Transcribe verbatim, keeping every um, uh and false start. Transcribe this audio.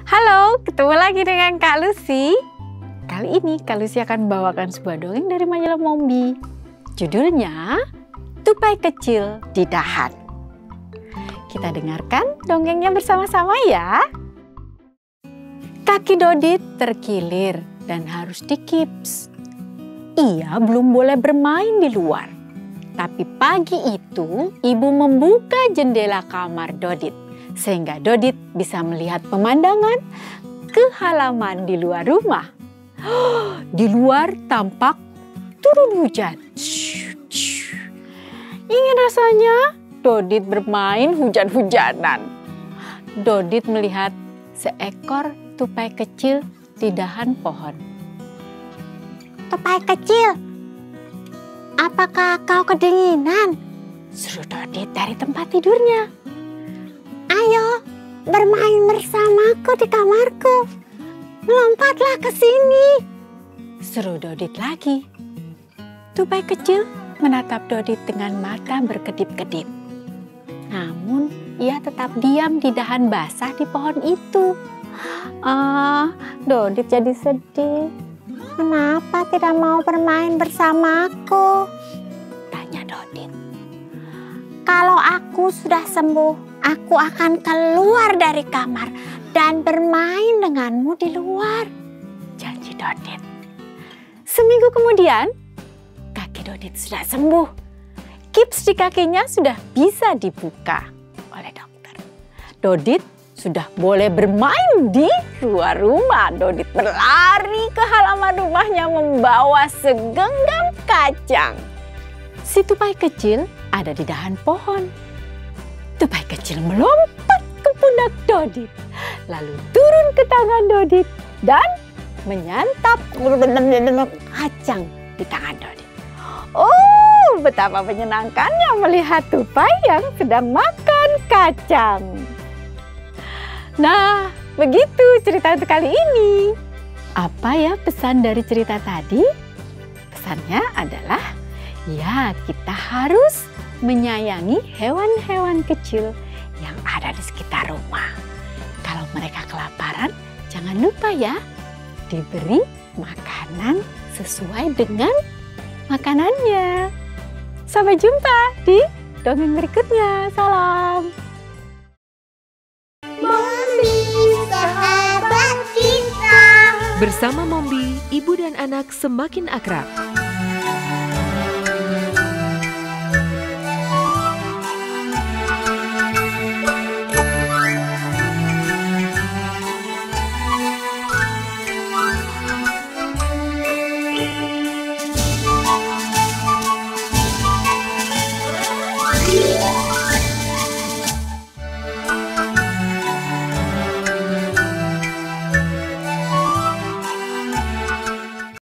Halo, ketemu lagi dengan Kak Lucy. Kali ini Kak Lucy akan membawakan sebuah dongeng dari majalah Mombi. Judulnya Tupai Kecil di Dahan. Kita dengarkan dongengnya bersama-sama ya. Kaki Dodit terkilir dan harus digips. Ia belum boleh bermain di luar. Tapi pagi itu ibu membuka jendela kamar Dodit sehingga Dodit bisa melihat pemandangan ke halaman di luar rumah. Di luar tampak turun hujan. Ingin rasanya Dodit bermain hujan-hujanan. Dodit melihat seekor tupai kecil di dahan pohon. Tupai kecil, apakah kau kedinginan? Seru Dodit dari tempat tidurnya. Ayo, bermain bersamaku di kamarku. Lompatlah ke sini. Seru Dodit lagi. Tupai kecil menatap Dodit dengan mata berkedip-kedip. Namun, ia tetap diam di dahan basah di pohon itu. Ah, Dodit jadi sedih. Kenapa tidak mau bermain bersamaku? Tanya Dodit. Kalau aku sudah sembuh, aku akan keluar dari kamar dan bermain denganmu di luar, janji Dodit. Seminggu kemudian, kaki Dodit sudah sembuh. Gips di kakinya sudah bisa dibuka oleh dokter. Dodit sudah boleh bermain di luar rumah. Dodit berlari ke halaman rumahnya membawa segenggam kacang. Si tupai kecil ada di dahan pohon. Tupai kecil melompat ke pundak Dodit, lalu turun ke tangan Dodit dan menyantap kacang di tangan Dodit. Oh, betapa menyenangkannya melihat tupai yang sedang makan kacang. Nah, begitu cerita untuk kali ini. Apa ya pesan dari cerita tadi? Pesannya adalah, ya kita harus menyayangi hewan-hewan kecil yang ada di sekitar rumah. Kalau mereka kelaparan, jangan lupa ya, diberi makanan sesuai dengan makanannya. Sampai jumpa di dongeng berikutnya. Salam. Bersama Mombi, ibu dan anak semakin akrab.